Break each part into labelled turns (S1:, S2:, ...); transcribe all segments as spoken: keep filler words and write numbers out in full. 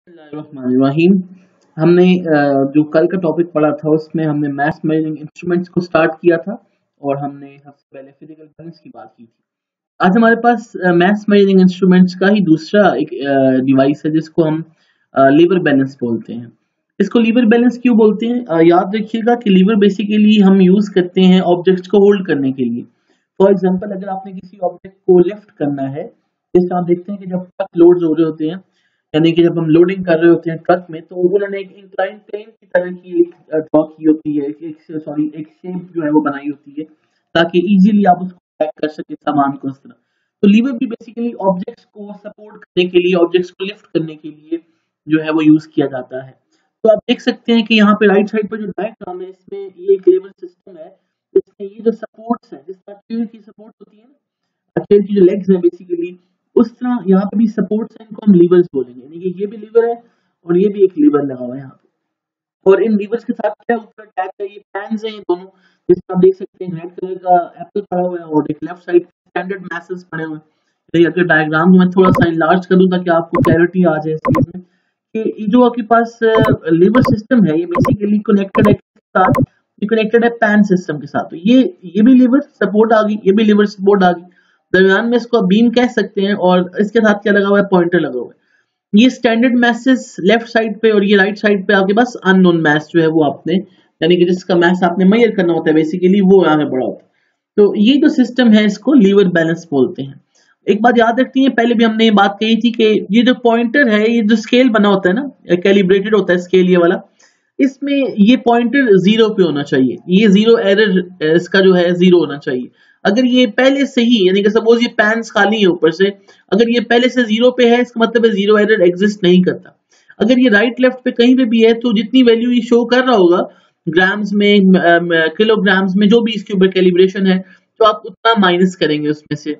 S1: बिस्मिल्लाहिर्रहमानिर्रहीम। हमने अ, जो कल का टॉपिक पढ़ा था उसमें हमने मैथ्स मेजरिंग इंस्ट्रूमेंट्स को स्टार्ट किया था और हमने सबसे पहले फिजिकल बैलेंस की बात की थी। आज हमारे पास मैथ्स मेजरिंग इंस्ट्रूमेंट्स का ही दूसरा एक डिवाइस है जिसको हम लीवर बैलेंस बोलते हैं। इसको लीवर बैलेंस क्यों बोलते हैं? अ, याद रखिएगा कि लीवर बेसिकली हम यूज करते हैं ऑब्जेक्ट्स को होल्ड करने के लिए। फॉर एग्जांपल, अगर आपने किसी ऑब्जेक्ट को लिफ्ट करना है, जैसे आप देखते हैं कि जब ट्रक लोड हो रहे होते हैं, यानी कि जब हम लोडिंग कर रहे होते हैं ट्रक में, तो उन्होंने एक इंक्लाइन प्लेन की तरह की एक ड्रॉ की होती है, एक सॉरी एक शेप जो है वो बनाई होती है ताकि इजीली आप उसको ट्रैक कर सके सामान को उस तरह। तो लीवर भी बेसिकली ऑब्जेक्ट्स को सपोर्ट करने के लिए, ऑब्जेक्ट्स को लिफ्ट करने के लिए जो है वो यूज किया जाता है। तो आप देख सकते हैं कि यहाँ पे राइट साइड पर जो डायग्राम है, इसमें ये एक लेवर सिस्टम है। इसमें ये जो सपोर्ट्स है, जिस तरह ट्रेन की सपोर्ट होती है ना, ट्रेन की जो लेग्स है बेसिकली, उस तरह यहाँ पे भी सपोर्ट्स हैं, इनको हम लीवर्स बोलेंगे। यानी कि ये भी लीवर है और ये भी एक लीवर लगा हुआ है यहाँ पे। और इन लीवर्स के साथ क्या ऊपर अटैच है, ये पैन्स हैं ये दोनों, जिसमें आप देख सकते हैं रेड कलर का एप्पल पड़ा हुआ है और एक लेफ्ट साइड स्टैंडर्ड मैसेज पड़े हुए हैं। तो अगर डायग्राम को मैं थोड़ा सा इनलार्ज करूँ ताकि आपको क्लैरिटी आ जाए इस चीज में, कि ये जो आपके पास लीवर सिस्टम है ये बेसिकली कनेक्टेड है किसके साथ? ये कनेक्टेड है पैन सिस्टम के साथ। तो ये ये भी लीवर सपोर्ट आ गई, ये भी लीवर सपोर्ट आ गई, दरमियान में इसको बीम कह सकते हैं। और इसके साथ क्या लगा हुआ है? पॉइंटर लगा हुआ है। ये स्टैंडर्ड मैसेज लेफ्ट साइड पे और ये राइट साइड पे आपके पास अननोन मैथ जो है वो आपने, यानी कि जिसका मैथ आपने मेजर करना होता है बेसिकली, वो यहाँ पे पड़ा होता है। तो ये जो सिस्टम है इसको लीवर बैलेंस बोलते हैं। एक बात याद रखती है, पहले भी हमने ये बात कही थी कि ये जो पॉइंटर है, ये जो स्केल बना होता है ना, कैलिब्रेटेड होता है स्केल ये वाला, इसमें ये पॉइंटर जीरो पे होना चाहिए। ये जीरो एरर इसका जो है जीरो होना चाहिए। अगर ये पहले से ही, यानी कि सपोज ये पैन्स खाली है ऊपर से, अगर ये पहले से जीरो पे है, इसका मतलब है जीरो एरर एग्जिस्ट नहीं करता। अगर ये राइट लेफ्ट पे कहीं पे भी है, तो जितनी वैल्यू ये शो कर रहा होगा ग्राम्स में, किलोग्राम्स में, जो भी इसके ऊपर कैलिब्रेशन है, तो आप उतना माइनस करेंगे उसमें से,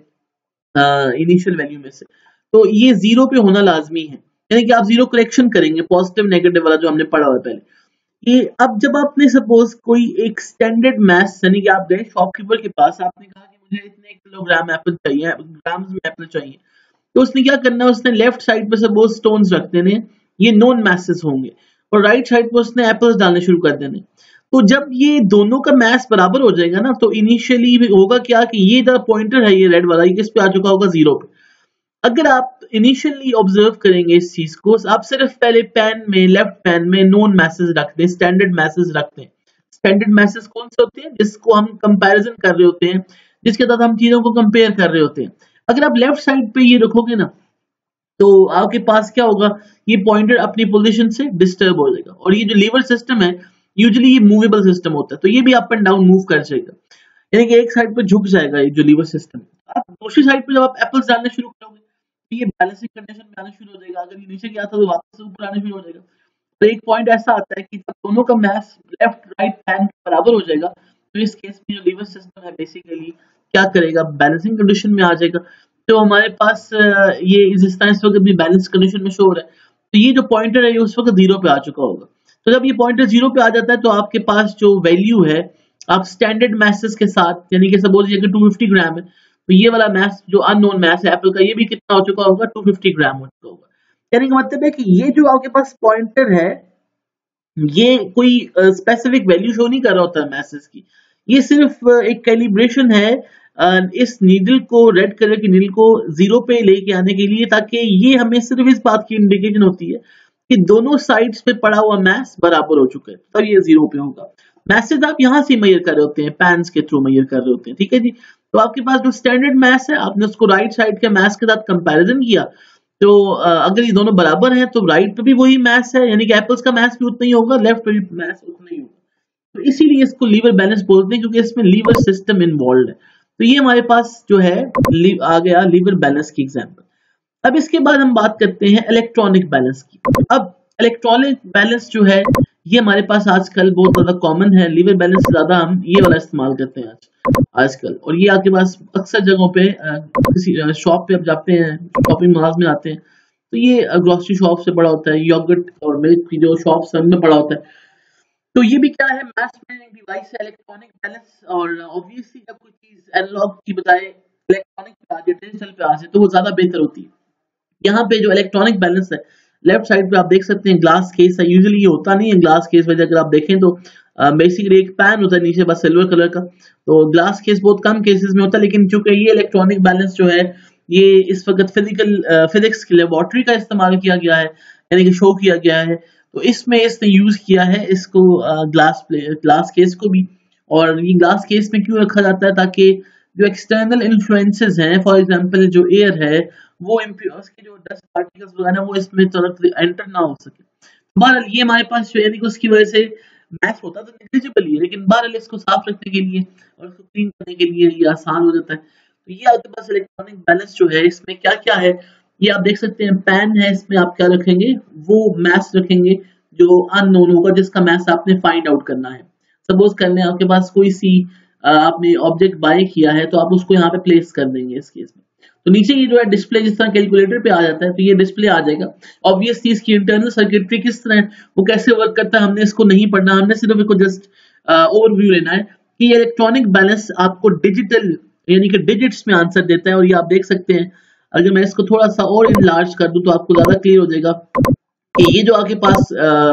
S1: इनिशियल वैल्यू में से। तो ये जीरो पे होना लाजमी है, यानी कि आप जीरो करेक्शन करेंगे, पॉजिटिव नेगेटिव वाला जो हमने पढ़ा हुआ है पहले। ये अब जब आपने सपोज कोई एक स्टैंडर्ड मैथ्स, यानी कि आप गए शॉपकीपर के पास, आपने कहा कि मुझे इतने किलोग्राम एप्पल चाहिए, ग्राम्स में एप्पल चाहिए, तो उसने क्या करना है, उसने लेफ्ट साइड पे सपोज स्टोन्स रख देने, ये नॉन मैसेज होंगे, और राइट साइड पे उसने एप्पल्स डालने शुरू कर देने। तो जब ये दोनों का मैथ्स बराबर हो जाएगा ना, तो इनिशियली होगा क्या कि ये जो पॉइंटर है ये रेड वाला, ये किस पे आ चुका होगा? जीरो पे। अगर आप इनिशियली ऑब्जर्व करेंगे इस चीज को, आप सिर्फ पहले पेन में, लेफ्ट पेन में नोन मैसेज रखते हैं, स्टैंडर्ड मैसेज रखते हैं। स्टैंडर्ड मैसेज कौन से होते हैं? जिसको हम कंपैरिजन कर रहे होते हैं, जिसके साथ हम चीजों को कंपेयर कर रहे होते हैं। अगर आप लेफ्ट साइड पे ये रखोगे ना, तो आपके पास क्या होगा? ये पॉइंटर अपनी पोजीशन से डिस्टर्ब हो जाएगा। और ये जो लीवर सिस्टम है, यूजुअली ये मूवेबल सिस्टम होता है, तो ये भी अप एंड डाउन मूव कर जाएगा, यानी कि एक साइड पे झुक जाएगा ये जो लीवर सिस्टम। आप दूसरी साइड पे जब आप एप्पल्स डालने शुरू करोगे, तो ये बैलेंसिंग कंडीशन में आना शुरू हो जाएगा। अगर ये नीचे गया था तो वापस से ऊपर आना शुरू हो जाएगा। तो एक पॉइंट ऐसा आता है कि जब दोनों का मैथ लेफ्ट राइट हैंड बराबर हो जाएगा, तो इस केस में जो लीवर सिस्टम है बेसिकली क्या करेगा? बैलेंसिंग कंडीशन में आ जाएगा। तो हमारे पास ये जिस तरह इस वक्त भी बैलेंस कंडीशन में शो हो रहा है, तो ये जो पॉइंटर है ये उस वक्त जीरो पे आ चुका होगा। तो जब ये पॉइंटर जीरो पे आ जाता है, तो आपके पास जो वैल्यू है, आप स्टैंडर्ड मैसेज के साथ, यानी कि सपोज ये टू फिफ्टी ग्राम है, तो ये वाला मैथ जो अननोन मैथ है एप्पल का, ये भी कितना हो चुका होगा? टू फिफ्टी ग्राम हो चुका होगा। कहने का मतलब है कि ये जो आपके पास पॉइंटर है, ये कोई स्पेसिफिक वैल्यू शो नहीं कर रहा होता है मैसेज की, ये सिर्फ एक कैलिब्रेशन है इस नीडल को, रेड कलर की नीडल को जीरो पे लेके आने के लिए, ताकि ये हमें सिर्फ इस बात की इंडिकेशन होती है कि दोनों साइड्स पे पड़ा हुआ मैथ बराबर हो चुका है, तब ये जीरो पे होगा। मैसेज आप यहाँ से मेजर कर रहे होते हैं, पैन्स के थ्रू मेजर कर रहे होते हैं, ठीक है जी। तो आपके पास जो स्टैंडर्ड मैथ है, आपने उसको राइट साइड के मैथ के साथ कंपैरिजन किया, तो अगर ये दोनों बराबर हैं, तो राइट पे भी वही मैथ है, यानी कि एप्पल्स का मैथ भी उतना ही होगा, लेफ्ट पे भी मैथ उतना ही होगा। तो इसीलिए इसको लीवर बैलेंस बोलते हैं, क्योंकि इसमें लीवर सिस्टम इन्वॉल्व है। तो ये हमारे पास जो है आ गया लीवर बैलेंस की एग्जांपल। अब इसके बाद हम बात करते हैं इलेक्ट्रॉनिक बैलेंस की। अब इलेक्ट्रॉनिक बैलेंस जो है ये हमारे पास आजकल बहुत ज्यादा कॉमन है। लीवर बैलेंस से ज्यादा हम ये वाला इस्तेमाल करते हैं आज आजकल। और ये आपके पास अक्सर जगहों पे किसी शॉप पे आप जाते हैं, शॉपिंग मॉल्स में आते हैं, तो ये ग्रोसरी शॉप से बड़ा होता है, योगर्ट और मिल्क की जो शॉप सब में बड़ा होता है। तो ये भी क्या है? मैथ मेजरिंग डिवाइस है, इलेक्ट्रॉनिक बैलेंस। और ऑब्वियसली जब कोई चीज एनालॉग की बजाय इलेक्ट्रॉनिक पे आ जाए, डिजिटल पे आ जाए, तो वो ज्यादा बेहतर होती है। यहाँ पे जो इलेक्ट्रॉनिक बैलेंस है, लेफ्ट साइड पे आप देख सकते हैं ग्लास केस है। यूजुअली ये होता नहीं है ग्लास केस वजह, अगर आप देखें तो बेसिकली एक पैन होता है नीचे बस सिल्वर कलर का, तो ग्लास केस बहुत कम केसेस में होता है। लेकिन चूंकि ये इलेक्ट्रॉनिक बैलेंस जो है ये इस वक्त फिजिकल फिजिक्स की लेबोरेटरी का इस्तेमाल किया गया है, यानी कि शो किया गया है, तो इसमें इसने यूज किया है इसको ग्लास ग्लास केस को भी। और ये ग्लास केस में क्यों रखा जाता है, ताकि जो एक्सटर्नल इन्फ्लुएंसेस हैं, फॉर एग्जांपल जो एयर है वो उसके जो डस्ट पार्टिकल्स वगैरह वो इसमें तरफ एंटर ना हो सके। बहरहाल ये हमारे पास जो है उसकी वजह से मैच होता तो नेग्लिजिबल ही है, लेकिन बहरहाल इसको साफ रखने के लिए और इसको क्लीन करने के लिए ये आसान हो जाता है। तो ये आपके पास इलेक्ट्रॉनिक बैलेंस जो है इसमें क्या क्या है ये आप देख सकते हैं। पैन है, इसमें आप क्या रखेंगे, वो मैथ रखेंगे जो अननोन होगा, जिसका मैथ आपने फाइंड आउट करना है। सपोज कर लें आपके पास कोई सी आपने ऑब्जेक्ट बाय किया है, तो आप उसको यहाँ पे प्लेस कर देंगे इस केस में। तो नीचे ये जो है डिस्प्ले जिस तरह कैलकुलेटर पे आ जाता है, तो ये डिस्प्ले आ जाएगा। ऑब्वियसली इसकी इंटरनल सर्किटरी किस तरह है, वो कैसे वर्क करता है, हमने इसको नहीं पढ़ना, हमने सिर्फ इसको जस्ट ओवरव्यू लेना है कि इलेक्ट्रॉनिक बैलेंस आपको डिजिटल यानी कि डिजिट्स में आंसर देता है। और ये आप देख सकते हैं, अगर मैं इसको थोड़ा सा और इनलार्ज कर दूं तो आपको ज्यादा क्लियर हो जाएगा कि ये जो आपके पास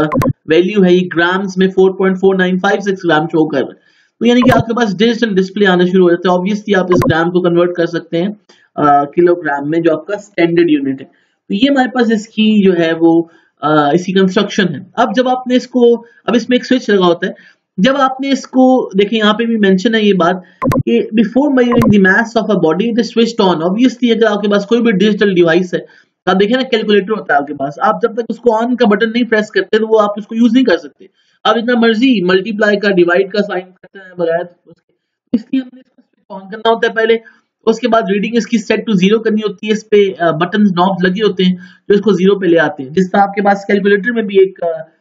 S1: वैल्यू है ये ग्राम्स में four point four nine five six gram show कर रहा है। तो यानी कि आपके पास डिजिटल डिस्प्ले आना शुरू हो जाता है। ऑब्वियसली आप इस ग्राम को कन्वर्ट कर सकते हैं किलोग्राम में, जो आपका स्टैंडर्ड यूनिट है। तो ये हमारे पास इसकी जो है वो आ, इसकी कंस्ट्रक्शन है। अब जब आपने इसको, अब इसमें एक स्विच लगा होता है, जब आपने इसको देखें, यहाँ पे भी मेंशन है ये बात कि before measuring the mass of a body it is switched on. Obviously अगर आपके पास कोई भी डिजिटल डिवाइस है, तो आप देखें ना कैलकुलेटर होता है आपके पास, आप जब तक उसको ऑन का बटन नहीं प्रेस करते तो वो आप उसको यूज नहीं कर सकते। आप जितना मर्जी मल्टीप्लाई का डिवाइड का साइन करते हैं बगैर उसके, इसलिए हमने इसको स्विच ऑन करना होता है पहले। उसके बाद रीडिंग इसकी सेट टू जीरो करनी होती है, इस पे बटन नॉब लगे होते हैं जो इसको जीरो पे ले आते हैं। जिस तरह आपके पास कैलकुलेटर में भी एक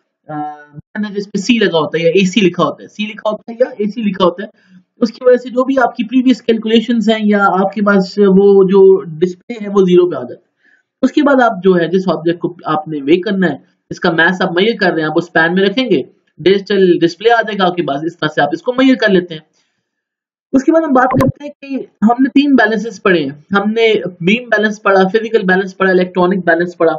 S1: बटन जिस पे सी लगा होता है या एसी लिखा होता है, सी लिखा होता है या एसी लिखा होता है, उसकी वजह से जो भी आपकी प्रीवियस कैलकुलेशंस हैं या आपके पास वो जो डिस्प्ले है वो जीरो पे आ जाता है। उसके बाद आप जो है जिस ऑब्जेक्ट को आपने वे करना है, इसका मैथ आप मेजर कर रहे हैं, आप उस पैन में रखेंगे, डिजिटल डिस्प्ले आ जाएगा आपके पास, इस तरह से आप इसको मेजर कर लेते हैं। उसके बाद हम बात करते हैं कि हमने तीन बैलेंसेस पढ़े हैं, हमने बीम बैलेंस पढ़ा, फिजिकल बैलेंस पढ़ा, इलेक्ट्रॉनिक बैलेंस पढ़ा।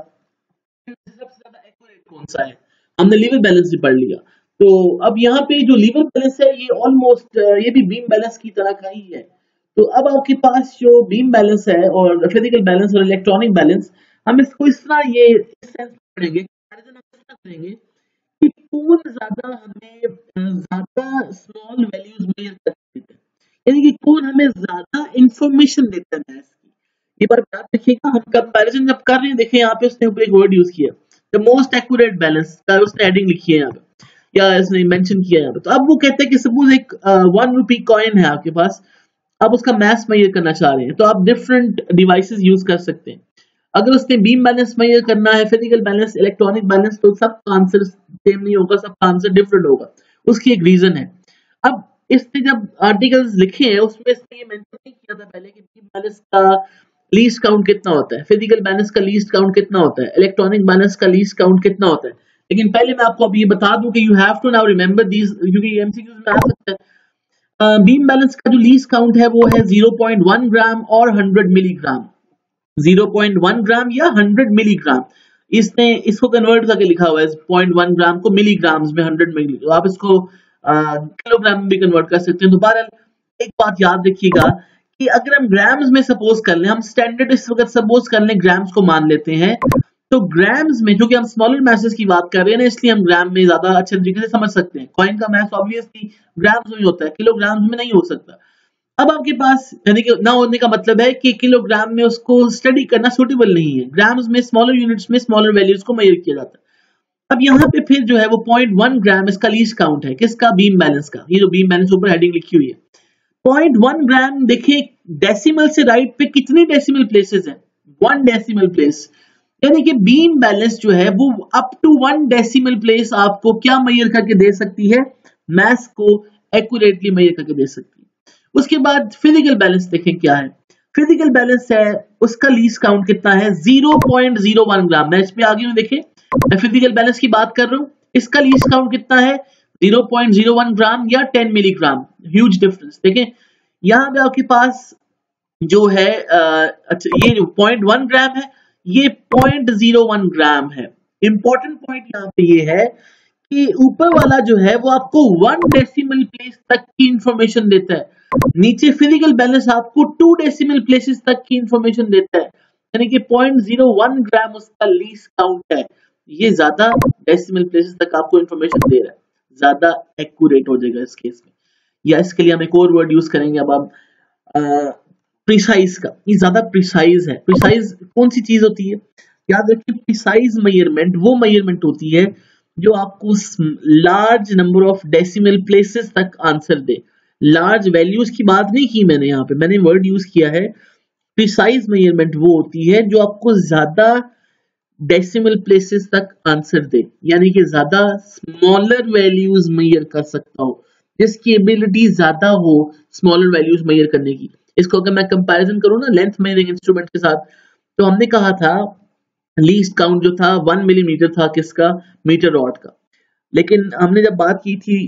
S1: सबसे ज्यादा एक्यूरेट कौन सा है, हमने लीवर बैलेंस भी पढ़ लिया। तो अब यहाँ पे जो लीवर बैलेंस है ये ऑलमोस्ट ये भी बीम बैलेंस की तरह का ही है। तो अब आपके पास जो बीम बैलेंस है और फिजिकल बैलेंस और इलेक्ट्रॉनिक बैलेंस, हम इसको इस तरह ये इस सेंस में पढ़ेंगे करेंगे कि कौन ज्यादा हमें ज्यादा स्मॉल वैल्यूज मेजर कर देते हैं, यानी कि कौन हमें ज्यादा इंफॉर्मेशन देता है मैथ्स की। ये बात याद रखिएगा, हम कंपैरिजन जब कर रहे हैं, देखिए यहाँ पे उसने ऊपर एक वर्ड यूज किया, द मोस्ट एक्यूरेट बैलेंस का उसने हेडिंग लिखी है यहाँ पे या इसने मेंशन किया है यहाँ पे। तो अब वो कहते हैं कि सपोज एक वन रुपी कॉइन है आपके पास, आप उसका मैथ्स मेजर करना चाह रहे हैं, तो आप डिफरेंट डिवाइसेस यूज कर सकते हैं। अगर उसने बीम बैलेंस मेजर करना है, फिजिकल बैलेंस, इलेक्ट्रॉनिक बैलेंस, तो सबका आंसर सेम नहीं होगा, सबका आंसर डिफरेंट होगा। उसकी एक रीजन है। अब इसने जब आर्टिकल्स लिखे हैं उसमें इसने ये मेंशन नहीं किया था पहले कि बीम बैलेंस का लीस्ट काउंट कितना होता है, फिजिकल बैलेंस का लीस्ट काउंट कितना होता है, इलेक्ट्रॉनिक बैलेंस का लीस्ट काउंट कितना होता है। लेकिन पहले मैं आपको अब ये बता दूं कि you have to now remember these, क्योंकि एमसीक्यूज में आ सकता है। बीम बैलेंस का जो लीस्ट काउंट है वो है ज़ीरो पॉइंट वन ग्राम और hundred milligram, zero point one gram या हंड्रेड मिलीग्राम। इसने इसको कन्वर्ट करके लिखा हुआ है ज़ीरो पॉइंट वन ग्राम को मिलीग्राम्स में हंड्रेड मिली, तो आप इसको किलोग्राम में भी कन्वर्ट कर सकते हैं। तो बहरहाल एक बात याद रखिएगा कि अगर हम ग्राम्स में सपोज कर लें, हम स्टैंडर्ड इस वक्त सपोज कर लें ग्राम्स को मान लेते हैं, तो ग्राम्स में क्योंकि हम स्मॉलर मैसेज की बात कर रहे हैं ना, इसलिए हम ग्राम में ज्यादा अच्छे तरीके से समझ सकते हैं। कॉइन का मैथ ऑब्वियसली ग्राम्स में होता है, किलोग्राम्स में नहीं हो सकता। अब आपके पास यानी कि ना होने का मतलब है कि किलोग्राम में उसको स्टडी करना सूटेबल नहीं है, ग्राम्स में स्मॉलर यूनिट्स में स्मॉलर वैल्यूज को मेजर किया जाता है। अब यहाँ पे फिर जो है वो पॉइंट वन ग्राम इसका लीस्ट काउंट है, किसका, बीम बैलेंस का। ये जो बीम बैलेंस ऊपर हेडिंग लिखी हुई है पॉइंट वन ग्राम, देखिए डेसिमल से राइट पे कितनी डेसिमल प्लेसेस हैं, वन डेसिमल प्लेस, यानी कि बीम बैलेंस जो है वो up to one decimal place आपको क्या मेजर करके दे सकती है, मैथ्स को एक्यूरेटली मेजर करके दे सकती है। उसके बाद फिजिकल बैलेंस देखें क्या है, फिजिकल बैलेंस है उसका लीस्ट काउंट कितना है, zero point zero one gram. मैं इस पे आगे हूं, देखें मैं फिजिकल बैलेंस की बात कर रहा हूं, इसका लीस्ट काउंट कितना है, zero point zero one gram या टेन मिलीग्राम, ह्यूज डिफरेंस। देखें यहाँ पे आपके पास जो है अच्छा ये जो पॉइंट वन ग्राम है ये पॉइंट ज़ीरो वन ग्राम है, इंपॉर्टेंट पॉइंट यहाँ पे ये है कि ऊपर वाला जो है वो आपको वन डेसिमल प्लेस तक की इंफॉर्मेशन देता है, नीचे फिजिकल बैलेंस आपको टू डेसिमल प्लेसेस तक की इंफॉर्मेशन देता है, यानी कि पॉइंट जीरो वन ग्राम उसका लीस्ट काउंट है। ये ज्यादा डेसिमल प्लेसेस तक आपको इंफॉर्मेशन दे रहा है, ज्यादा एक्यूरेट हो जाएगा इस केस में। या इसके लिए हम एक और वर्ड यूज करेंगे अब आप प्रिसाइज का, ये ज्यादा प्रिसाइज है। प्रिसाइज कौन सी चीज होती है, याद रखिए प्रिसाइज मेजरमेंट वो मेजरमेंट होती है जो आपको large number of decimal places तक आंसर दे। लार्ज वैल्यूज की बात नहीं की मैंने, यहाँ पे मैंने वर्ड यूज किया है प्रिसाइज मेजरमेंट, वो होती है जो आपको ज्यादा डेसिमल प्लेसेस तक आंसर दे, यानी कि ज्यादा स्मॉलर वैल्यूज मेजर कर सकता हो, जिसकी एबिलिटी ज्यादा हो स्मॉलर वैल्यूज मेजर करने की। इसको अगर मैं कंपैरिजन करूं ना लेंथ मेजरिंग इंस्ट्रूमेंट के साथ, तो हमने कहा था लीस्ट काउंट जो था वन मिलीमीटर था, किसका, मीटर रॉड का। लेकिन हमने जब बात की थी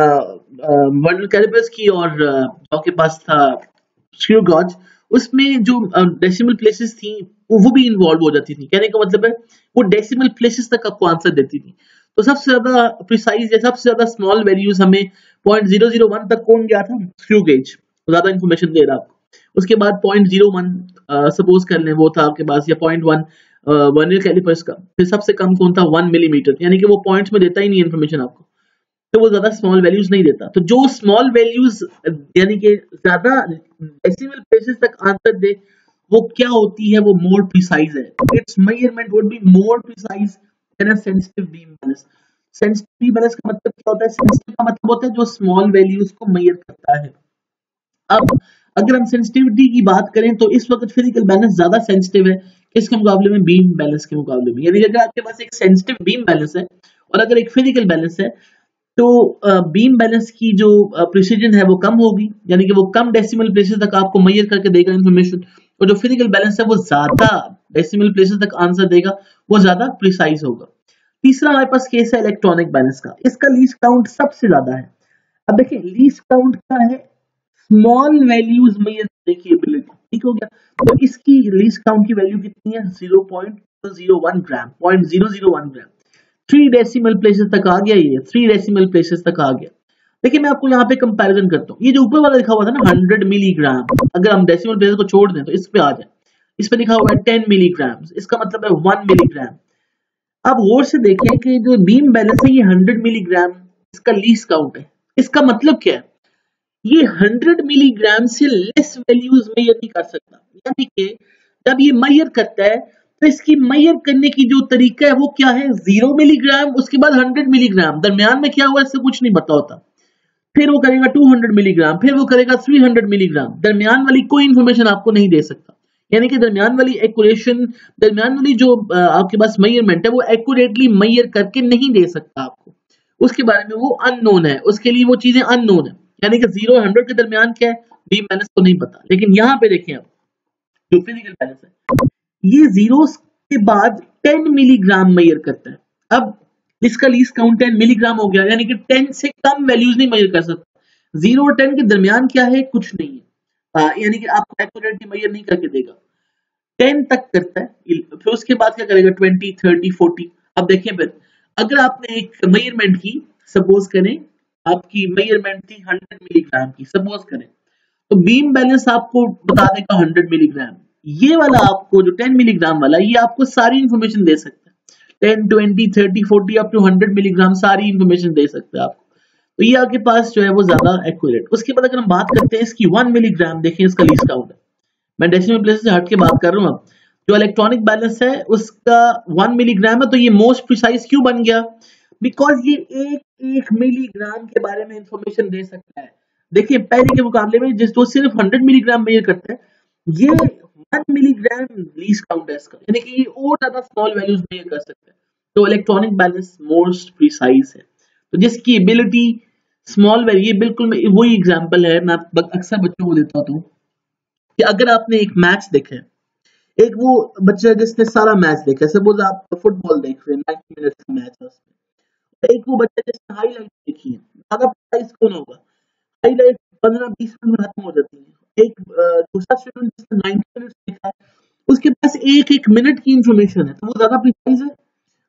S1: वर्नियर कैलिपर्स की और जो के पास था स्क्रू गॉज, उसमें जो डेसिमल प्लेसेस थी वो भी इन्वॉल्व हो जाती थी। कहने का मतलब है वो डेसिमल प्लेसेस तक आपको आंसर देती थी। तो सबसे ज्यादा प्रिसाइज या सबसे ज्यादा स्मॉल वैल्यूज हमें पॉइंट जीरो जीरो वन तक कौन गया था, स्क्रू गेज, ज्यादा इन्फॉर्मेशन दे रहा आपको। उसके बाद पॉइंट जीरो वन सपोज कर लें वो था आपके पास, या पॉइंट वन वर्नियर कैलिपर्स का। फिर सबसे कम कौन था, वन मिलीमीटर, यानी कि वो पॉइंट्स में देता ही नहीं इन्फॉर्मेशन आपको, तो वो ज्यादा स्मॉल वैल्यूज नहीं देता। तो जो स्मॉल वैल्यूज यानी कि ज्यादा डेसिमल प्लेसेस तक आंसर दे, वो क्या होती है, वो मोर प्रिसाइज है। Its measurement would be more precise than a sensitive beam balance. Sensitive beam balance का मतलब क्या होता है, सेंसिटिव का मतलब होता है जो स्मॉल वैल्यूज को मेजर करता है। अब अगर हम सेंसिटिविटी की बात करें तो इस वक्त फिजिकल बैलेंस ज्यादा सेंसिटिव है किसके मुकाबले में, बीम बैलेंस के मुकाबले में। यानी अगर आपके पास एक सेंसिटिव बीम बैलेंस है और अगर एक फिजिकल बैलेंस है, तो बीम बैलेंस की जो प्रिसीजन है वो कम होगी, यानी कि वो कम डेसिमल प्लेसेस तक आपको मेजर करके देगा इंफॉर्मेशन, और जो फिजिकल बैलेंस है वो ज्यादा डेसिमल प्लेसेस तक आंसर देगा, वो ज्यादा प्रिसाइज होगा। तीसरा हमारे पास केस है इलेक्ट्रॉनिक बैलेंस का, इसका लीस्ट काउंट सबसे ज्यादा है। अब देखिए लीस्ट काउंट क्या है, स्मॉल वैल्यूज मेजर करने की एबिलिटी, ठीक हो गया। तो इसकी लीस्ट काउंट की वैल्यू कितनी है, zero point zero one gram, point zero zero one gram. Three decimal places तक आ गया, ये थ्री डेसिमल प्लेसेस तक आ गया। देखिए मैं आपको यहाँ पे कंपैरिजन करता हूँ, ये जो ऊपर वाला लिखा हुआ था ना हंड्रेड मिलीग्राम, अगर हम डेसिमल प्लेसेस को छोड़ दें तो इस पे आ जाए, इस पे लिखा हुआ है टेन मिलीग्राम, इसका मतलब है वन मिलीग्राम। अब गौर से देखें कि जो बीम बैलेंस है ये हंड्रेड मिलीग्राम इसका लीस्ट काउंट है। इसका मतलब क्या है, ये हंड्रेड मिलीग्राम से लेस वैल्यूज मेजर नहीं कर सकता, यानी कि जब ये मेजर करता है तो इसकी मेजर करने की जो तरीका है वो क्या है, जीरो मिलीग्राम, उसके बाद हंड्रेड मिलीग्राम, दरमियान में क्या हुआ इससे कुछ नहीं पता होता। फिर वो करेगा टू हंड्रेड मिलीग्राम, फिर वो करेगा थ्री हंड्रेड मिलीग्राम, दरमियान वाली कोई इंफॉर्मेशन आपको नहीं दे सकता। यानी कि दरमियान वाली एक्यूरेशन, दरमियान वाली जो आपके पास मेजरमेंट है वो एक्यूरेटली मेजर करके नहीं दे सकता आपको, उसके बारे में वो अननोन है, उसके लिए वो चीजें अननोन है। यानी कि जीरो और हंड्रेड के दरमियान क्या है, बीम बैलेंस को नहीं पता। लेकिन यहाँ पे देखें आप जो फिजिकल बैलेंस है, ये जीरो के बाद टेन मिलीग्राम मेजर करता है। अब इसका लीस्ट काउंट टेन मिलीग्राम हो गया, यानी कि टेन से कम वैल्यूज नहीं मेजर कर सकता। जीरो और टेन के दरमियान क्या है, कुछ नहीं है, यानी कि आपको एक्यूरेटली मेजर नहीं करके देगा। टेन तक करता है, फिर उसके बाद क्या करेगा, ट्वेंटी, थर्टी, फोर्टी। अब देखें फिर अगर आपने एक मेजरमेंट की, सपोज करें आपकी मेजरमेंट थी हंड्रेड मिलीग्राम की, सपोज करें, तो बीम बैलेंस आपको बता देगा हंड्रेड मिलीग्राम। ये वाला आपको जो टेन मिलीग्राम वाला, ये आपको सारी इंफॉर्मेशन दे सकता है, ten, twenty, thirty, forty up to hundred milligram सारी इंफॉर्मेशन दे सकता है आपको। तो ये आपके पास जो है वो ज्यादा एक्यूरेट। उसके बाद अगर हम बात करते हैं इसकी वन मिलीग्राम, देखिए इसका लीस्ट काउंट है, मैं डेसिमल प्लेस से हट के बात कर रहा हूँ। जो इलेक्ट्रॉनिक बैलेंस है उसका वन मिलीग्राम है, तो ये मोस्ट प्रिसाइज क्यों बन गया, बिकॉज ये एक एक मिलीग्राम के बारे में इंफॉर्मेशन दे सकता है। देखिए पहले के मुकाबले में जिस तो सिर्फ हंड्रेड मिलीग्राम मेजर करता है, ये वन मिलीग्राम लीस्ट काउंट है इसका, यानी कि ये और ज्यादा स्मॉल वैल्यूज मेजर कर सकता है। तो इलेक्ट्रॉनिक बैलेंस मोस्ट प्रिसाइज है, तो जिसकी एबिलिटी स्मॉल वैल्यू, ये बिल्कुल वही एग्जांपल है मैं अक्सर बच्चों को देता हूँ कि अगर आपने एक मैच देखा है, एक वो बच्चा जिसने सारा मैच देखा है, सपोज आप फुटबॉल देख रहे हैं नाइंटी मिनट्स का मैच है उसमें, एक वो बच्चा जिसने हाईलाइट देखी है, ज्यादा प्राइस कौन होगा, हाईलाइट पंद्रह बीस मिनट में खत्म हो जाती है। एक दूसरा स्टूडेंट जिसने नाइंटी मिनट्स देखा है, उसके पास एक एक मिनट की इंफॉर्मेशन है, तो वो ज्यादा प्रिसाइज है,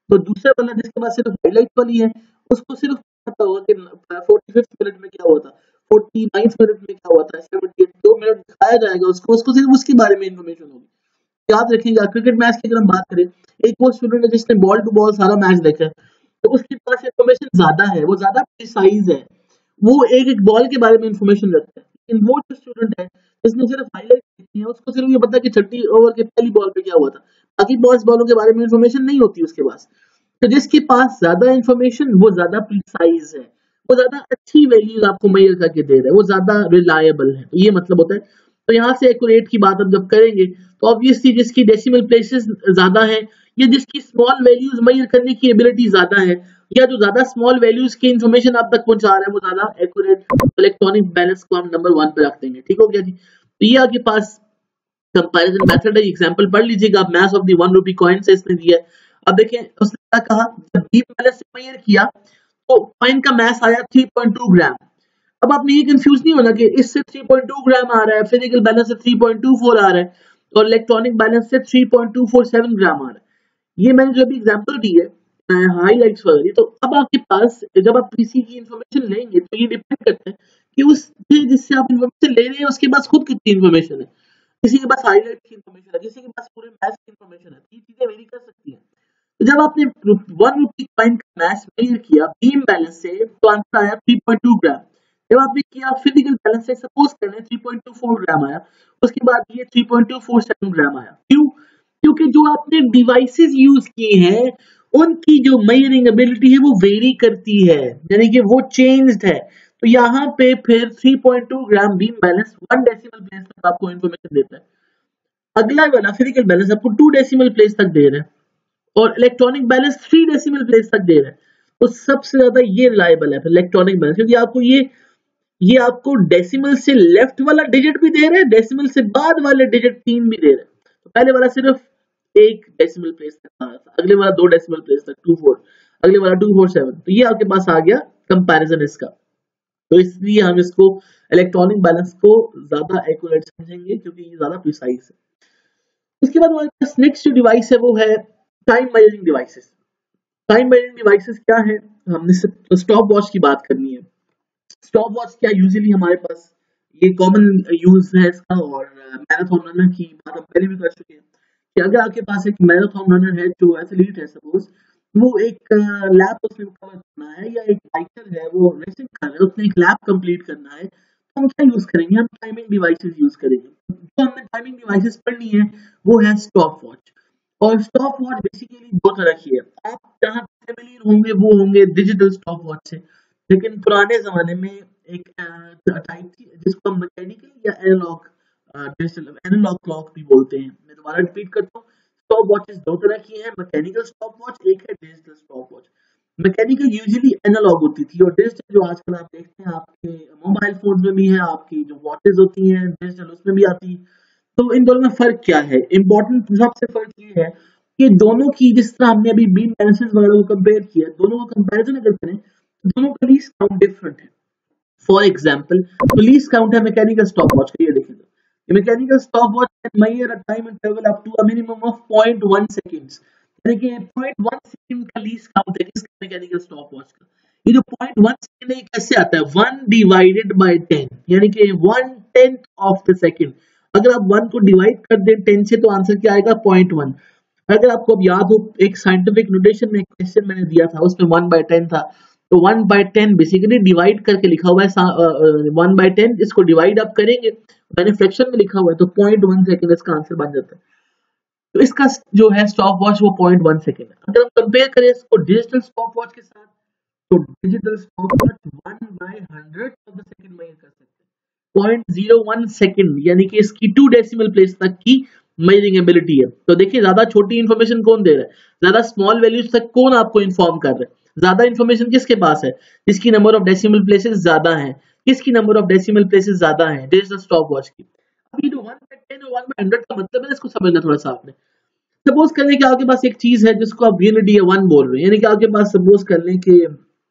S1: तो दूसरा वाला जिसके पास सिर्फ हाईलाइट वाली है उसको सिर्फ पता होगा कि फोर्टी फिफ्थ मिनट में क्या हुआ था, फोर्टी नाइन्थ मिनट में क्या हुआ था, सेवेंटी दो मिनट दिखाया जाएगा उसको, उसको सिर्फ उसके बारे में इन्फॉर्मेशन होगी। याद रखिएगा क्रिकेट मैच की अगर हम बात करें, एक वो स्टूडेंट है जिसने बॉल टू बॉल सारा मैच देखा है, तो उसके पास इन्फॉर्मेशन ज्यादा है, वो ज्यादा प्रिसाइज है, वो एक एक बॉल के बारे में इन्फॉर्मेशन रखता है। लेकिन वो जो स्टूडेंट है जिसने सिर्फ हाईलाइट देखी है, उसको सिर्फ ये पता है कि छठी ओवर के पहली बॉल पे क्या हुआ था, बाकी बॉल्स बॉलों के बारे में इन्फॉर्मेशन नहीं होती उसके पास। तो जिसके पास ज्यादा इन्फॉर्मेशन वो ज्यादा प्रिसाइज है, वो ज्यादा अच्छी वैल्यूज आपको मेजर करके दे रहा है, वो ज्यादा रिलायबल है, ये मतलब होता है। तो यहाँ से एक्यूरेट की बात हम जब करेंगे तो ऑब्वियसली जिसकी डेसिमल प्लेसेस ज्यादा है या जिसकी स्मॉल वैल्यूज मेजर करने की एबिलिटी ज्यादा है या जो ज्यादा स्मॉल वैल्यूज की इन्फॉर्मेशन आप तक पहुंचा रहा है वो ज्यादा एक्यूरेट, इलेक्ट्रॉनिक बैलेंस को हम नंबर वन पे रख देंगे। ठीक हो गया जी। तो ये आपके पास कंपैरिजन मेथड है, एग्जांपल पढ़ लीजिएगा, mass of the one rupee coin से इसने दिया है। अब देखें उसने क्या कहा, जब बीम बैलेंस से मेजर किया तो कॉइन का मास आया थ्री पॉइंट टू ग्राम। अब आपने ये कंफ्यूज नहीं होना कि इससे थ्री पॉइंट टू ग्राम आ रहा है, फिजिकल बैलेंस से थ्री पॉइंट टू फोर आ रहा है और इलेक्ट्रॉनिक बैलेंस से three point two four seven gram आ रहा है। ये मैंने जो भी एग्जांपल दी है हाईलाइट्स वगैरह, तो अब आपके पास जब आप किसी की इंफॉर्मेशन लेंगे तो ये डिपेंड करता है कि उस जिससे आप इंफॉर्मेशन ले रहे हैं उसके पास खुद कितनी इंफॉर्मेशन है। किसी के पास हाईलाइट की इंफॉर्मेशन है, किसी के पास पूरे मैच की इंफॉर्मेशन है, ये चीजें वेरी कर सकती हैं। तो जब आपने वन रुपी कॉइन का मैच मेजर किया बीम बैलेंस से तो आंसर आया थ्री पॉइंट टू ग्राम। जब आपने किया फिजिकल बैलेंस से, सपोज कर लें three point two four gram आया, उसके बाद ये three point two four seven gram आया। क्यों? क्योंकि जो आपने डिवाइसेस यूज किए हैं उनकी जो मेजरिंग एबिलिटी है वो वेरी करती है, यानी कि वो चेंज्ड है। तो यहाँ पे फिर three point two gram beam balance one decimal place तक आपको इंफॉर्मेशन देता है, अगला वाला फिजिकल बैलेंस आपको टू डेसिमल प्लेस तक दे रहा है और electronic balance three decimal place तक दे रहा है। तो सबसे ज्यादा ये रिलायबल है इलेक्ट्रॉनिक बैलेंस, क्योंकि आपको ये ये आपको डेसिमल से लेफ्ट वाला डिजिट भी दे रहा है, डेसिमल से बाद वाले डिजिट तीन भी दे रहा है। तो पहले वाला सिर्फ एक डेसिमल प्लेस तक आ रहा था, अगले वाला दो डेसिमल प्लेस तक टू फोर, अगले वाला टू फोर सेवन। तो ये आपके पास आ गया कंपैरिजन इसका। तो इसलिए हम इसको इलेक्ट्रॉनिक बैलेंस को ज्यादा एक्यूरेट समझेंगे क्योंकि ये ज्यादा प्रिसाइज है। इसके बाद हमारे पास नेक्स्ट जो डिवाइस है वो है time measuring devices. Time measuring devices क्या है, हमने स्टॉप वॉच की बात करनी है। स्टॉप वॉच क्या यूजुअली हमारे पास ये कॉमन यूज है इसका, और मैराथन रनर की बात हम पहले भी कर चुके हैं कि अगर आपके पास एक मैराथन रनर है जो एथलीट है, सपोज वो एक लैप उसने कवर करना है या एक बाइकर है वो रेसिंग कर रहा है, उसने एक लैप कंप्लीट करना है, तो हम क्या यूज करेंगे, हम टाइमिंग डिवाइसेस यूज करेंगे। तो हमने टाइमिंग डिवाइसेस पढ़नी है वो है स्टॉप वॉच। और स्टॉप वॉच बेसिकली दो तरह की है, आप जहाँ फेमिलियर होंगे वो होंगे डिजिटल स्टॉप वॉच से, लेकिन पुराने जमाने में एक टाइप थी जिसको हम मैकेनिकल या एनालॉग डिजिटल एनालॉग क्लॉक भी बोलते हैं। मैं दोबारा रिपीट करता हूँ, स्टॉप वॉचेस दो तरह की हैं, मैकेनिकल स्टॉप वॉच, एक है digital stop watch. Mechanical usually analogue होती थी और डिजिटल जो आजकल आप देखते हैं आपके मोबाइल फोन में भी है, आपकी जो वॉचेस होती हैं डिजिटल उसमें भी आती है। तो इन दोनों में फर्क क्या है, इंपॉर्टेंट सबसे फर्क ये है कि दोनों की, जिस तरह हमने अभी बीम बैलेंसेस वगैरह को कंपेयर किया, दोनों का कंपैरिजन अगर करें तो दोनों का लीस्ट काउंट डिफरेंट है। फॉर एग्जांपल तो लीस्ट काउंट है मैकेनिकल स्टॉप वॉच का, ये देखिए mechanical stop watch can measure a time interval up to a minimum of point one seconds, यानी कि पॉइंट वन सेकंड का लीस्ट काउंट है किसका, मैकेनिकल स्टॉप वॉच का। ये जो पॉइंट वन सेकंड है कैसे आता है, वन डिवाइडेड बाय टेन, यानी कि one tenth of the second. अगर आप वन को डिवाइड कर दें टेन से तो आंसर क्या आएगा, पॉइंट वन। अगर आपको अब याद हो एक साइंटिफिक नोटेशन में क्वेश्चन मैंने दिया था उसमें वन बाय टेन था, तो one by ten basically divide करके लिखा हुआ है, वन बाय टेन इसको डिवाइड आप करेंगे, मैंने फ्रैक्शन में लिखा हुआ है तो पॉइंट वन सेकेंड इसका आंसर बन जाता है। तो इसका जो है स्टॉप वॉच वो पॉइंट वन सेकेंड है। अगर हम कंपेयर करें इसको डिजिटल स्टॉप वॉच के साथ तो digital stop watch one by hundred of the second measure कर सकते हैं, पॉइंट जीरो वन सेकेंड, यानी कि इसकी टू डेसिमल प्लेस तक की मेजरिंग एबिलिटी है। तो देखिए ज्यादा छोटी इंफॉर्मेशन कौन दे रहा है, ज्यादा स्मॉल वैल्यूज तक कौन आपको इन्फॉर्म कर रहा है, ज्यादा इंफॉर्मेशन किसके पास है, जिसकी नंबर ऑफ डेसिमल प्लेसेस ज्यादा है, किसकी नंबर ऑफ डेसिमल प्लेसेस ज्यादा है, डिजिटल स्टॉप वॉच की। अब ये जो वन बाय टेन और वन बाय हंड्रेड का मतलब है इसको समझना थोड़ा सा आपने। सपोज कर लें कि आपके पास एक चीज है जिसको आप यूनिटी या वन बोल रहे हैं, यानी कि आपके पास सपोज कर लें कि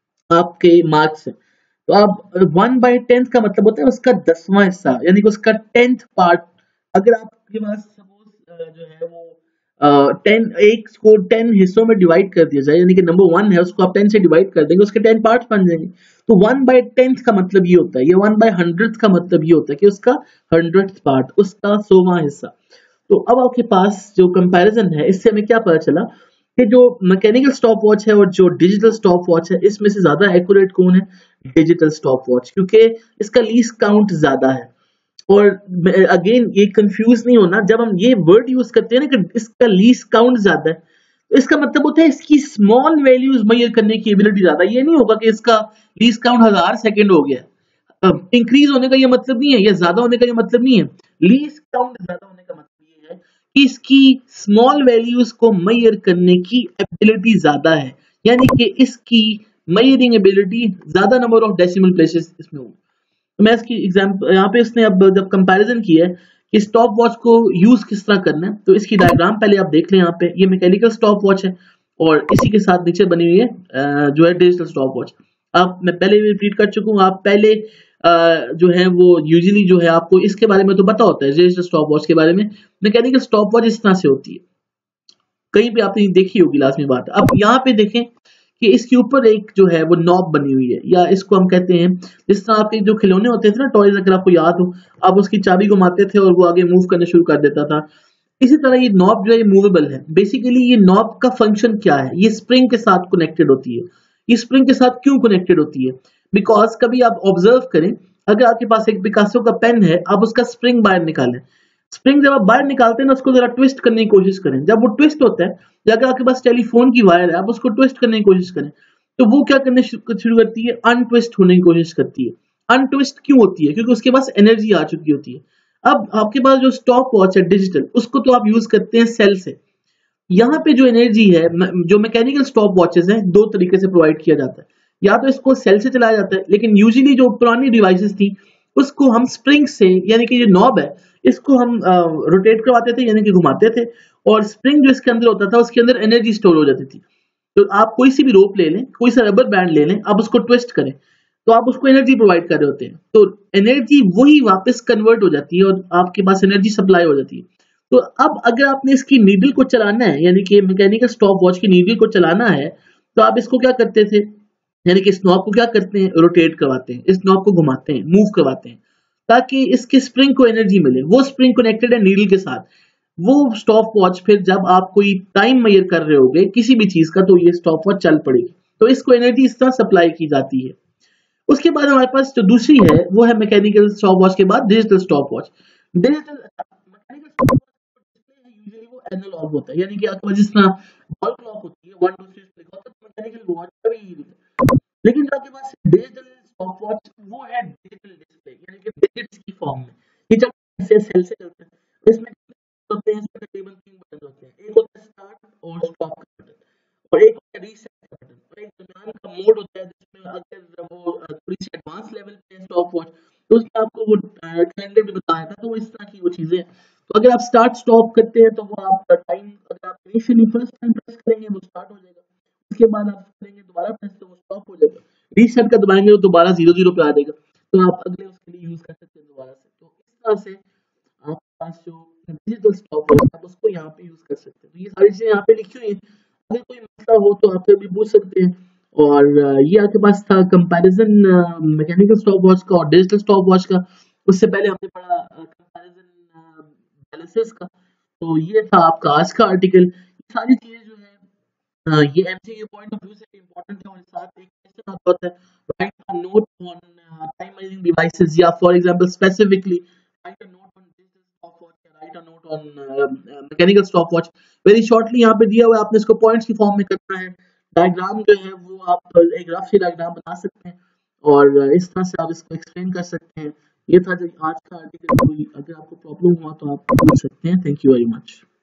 S1: आपके मार्क्स है, तो आप वन बाय टेंथ का मतलब होता है उसका दसवां हिस्सा, यानी कि उसका टेंथ पार्ट। अगर आपके पास सपोज जो है वो टेन एक को टेन हिस्सों में डिवाइड कर दिया जाए, यानी कि नंबर वन है उसको आप टेन से डिवाइड कर देंगे, उसके टेन पार्ट्स बन जाएंगे। तो वन बाय टेंथ का मतलब ये होता है, या वन बाय हंड्रेड का मतलब ये होता है कि उसका हंड्रेड पार्ट, उसका सौवां हिस्सा। तो अब आपके पास जो कंपैरिजन है, इससे हमें क्या पता चला कि जो मैकेनिकल स्टॉप वॉच है और जो डिजिटल स्टॉप वॉच है, इसमें से ज्यादा एक्यूरेट कौन है? डिजिटल स्टॉप वॉच, क्योंकि इसका लीस्ट काउंट ज्यादा है। और अगेन ये कंफ्यूज नहीं होना, जब हम ये वर्ड यूज करते हैं ना कि इसका लीस्ट काउंट ज्यादा है, तो इसका मतलब होता है इसकी स्मॉल वैल्यूज मेजर करने की एबिलिटी ज्यादा। ये नहीं होगा कि इसका लीस्ट काउंट हजार सेकंड हो गया, इंक्रीज होने का ये मतलब नहीं है, या ज्यादा होने का ये मतलब नहीं है। लीस्ट काउंट ज्यादा होने का मतलब ये है कि इसकी स्मॉल वैल्यूज को मेजर करने की एबिलिटी ज्यादा है, यानी कि इसकी मेजरिंग एबिलिटी ज्यादा नंबर ऑफ डेसिमल प्लेसेस इसमें होगी। तो मैं इसकी एग्जांपल यहाँ पे इसने अब जब कंपैरिजन किया है कि स्टॉप वॉच को यूज किस तरह करना है, तो इसकी डायग्राम पहले आप देख लें। यहाँ पे ये मैकेनिकल स्टॉप वॉच है और इसी के साथ नीचे बनी हुई है अ, जो है डिजिटल स्टॉप वॉच। आप मैं पहले भी रिपीट कर चुका हूँ, आप पहले अ, जो है वो यूजुअली जो है आपको इसके बारे में तो पता होता है, डिजिटल स्टॉप वॉच के बारे में। मैकेनिकल स्टॉप वॉच इस तरह से होती है, कहीं पे आपने देखी होगी लाजमी बात। अब यहाँ पे देखें कि इसके ऊपर एक जो है वो नॉब बनी हुई है, या इसको हम कहते हैं, जिस तरह आपके जो खिलौने होते थे ना टॉयज, अगर आपको याद हो, आप उसकी चाबी घुमाते थे और वो आगे मूव करना शुरू कर देता था। इसी तरह ये नॉब जो है ये मूवेबल है। बेसिकली ये नॉब का फंक्शन क्या है? ये स्प्रिंग के साथ कनेक्टेड होती है। ये स्प्रिंग के साथ क्यों कनेक्टेड होती है? बिकॉज कभी आप ऑब्जर्व करें, अगर आपके पास एक पिकासो का पेन है, आप उसका स्प्रिंग बाहर निकालें, स्प्रिंग जब आप बाहर निकालते हैं ना, उसको जरा ट्विस्ट करने की कोशिश करें। जब वो ट्विस्ट होता है, या अगर आपके पास टेलीफोन की वायर है, आप उसको ट्विस्ट करने की कोशिश करें, तो वो क्या करने शुरू करती है? अनट्विस्ट होने की कोशिश करती है। अनट्विस्ट क्यों होती है? क्योंकि उसके पास एनर्जी आ चुकी होती है। अब आपके पास जो स्टॉप वॉच है डिजिटल, उसको तो आप यूज करते हैं सेल से। यहाँ पे जो एनर्जी है, जो मैकेनिकल स्टॉप वॉचेस हैं, दो तरीके से प्रोवाइड किया जाता है। या तो इसको सेल से चलाया जाता है, लेकिन यूजुअली जो पुरानी डिवाइसेस थी उसको हम स्प्रिंग से, यानी कि जो नॉब है इसको हम रोटेट करवाते थे, यानी कि घुमाते थे, और स्प्रिंग जो इसके अंदर होता था उसके अंदर एनर्जी स्टोर हो जाती थी। तो आप कोई सी भी रोप ले लें, कोई सा रबर बैंड ले लें, आप उसको ट्विस्ट करें, तो आप उसको एनर्जी प्रोवाइड कर रहे होते हैं। तो एनर्जी वही वापस कन्वर्ट हो जाती है और आपके पास एनर्जी सप्लाई हो जाती है। तो अब अगर आपने इसकी नीडल को चलाना है, यानी कि मैकेनिकल स्टॉप वॉच की नीडल को चलाना है, तो आप इसको क्या करते थे? यानी कि इस नॉब को क्या करते हैं? रोटेट करवाते हैं, इस नॉब को घुमाते हैं, मूव करवाते हैं, ताकि इसके स्प्रिंग को एनर्जी मिले। वो स्प्रिंग कनेक्टेड है नीडल के साथ। वो स्टॉप वॉच फिर जब आप कोई टाइम मेजर कर रहे होगे किसी भी चीज का, तो ये स्टॉप वॉच चल पड़ेगी। तो इसको एनर्जी इस तरह सप्लाई की जाती है। उसके बाद हमारे पास जो दूसरी है वो है मैकेनिकल स्टॉप वॉच के बाद digital stop watch. Digital mechanical stop watch display है, यूजुअली वो एनालॉग होता है, यानी कि आपके पास जिस तरह वॉल क्लॉक होती है, वन टू थ्री लिखा होता है, तो मैकेनिकल वॉच का भी यही लिखा है। लेकिन जो आपके पास डिजिटल स्टॉप वॉच वो है डिजिटल डिस्प्ले, यानी कि डिजिट्स की फॉर्म में। ये जब ऐसे सेल से चलता है, इसमें होते हैं, इसमें तकरीबन तीन बटन होते हैं। एक होता है स्टार्ट और स्टॉप का बटन, और एक होता है रीसेट का बटन, और एक दरमियान का मोड होता है जिसमें अगर वो अ, थोड़ी सी एडवांस लेवल पे है स्टॉप वॉच, तो उसमें आपको वो कैलेंडर भी बताया था। तो इस तरह की वो चीजें हैं। तो अगर आप स्टार्ट स्टॉप करते हैं, तो वो आपका टाइम, अगर आप इनिशियली फर्स्ट टाइम प्रेस करेंगे वो स्टार्ट हो जाएगा, उसके बाद आप करेंगे दोबारा प्रेस, तो वो स्टॉप हो जाएगा। रीसेट का दबाएंगे तो दोबारा जीरो जीरो पे आ जाएगा, तो आप अगले उसके लिए यूज कर सकते हैं दोबारा से। तो इस तरह से आपके पास जो डिजिटल स्टॉप है आप उसको यहाँ पे यूज कर सकते हैं। तो ये सारी चीजें यहाँ पे लिखी हुई है, अगर कोई मसला हो तो आप भी पूछ सकते हैं। और अ, ये आपके पास था कंपैरिजन मैकेनिकल स्टॉप वॉच का और डिजिटल स्टॉप वॉच का। उससे पहले हमने पढ़ा कंपैरिजन एनालिसिस का। तो ये था आपका आज का आर्टिकल। ये सारी चीजें जो है अ, ये एमसीक्यू पॉइंट ऑफ व्यू से इंपॉर्टेंट है, और साथ एक क्वेश्चन आता होता है, write a note on time measuring devices, या for example specifically write a note on digital stop watch, या write a note on mechanical stop watch. Very shortly यहाँ पे दिया हुआ है, आपने इसको पॉइंट्स की फॉर्म में करना है। डायग्राम जो है वो आप एक रफ सी डायग्राम बना सकते हैं, और अ, इस तरह से आप इसको एक्सप्लेन कर सकते हैं। ये था जो आज का आर्टिकल। कोई अगर आपको प्रॉब्लम हुआ तो आप पूछ सकते हैं। Thank you very much.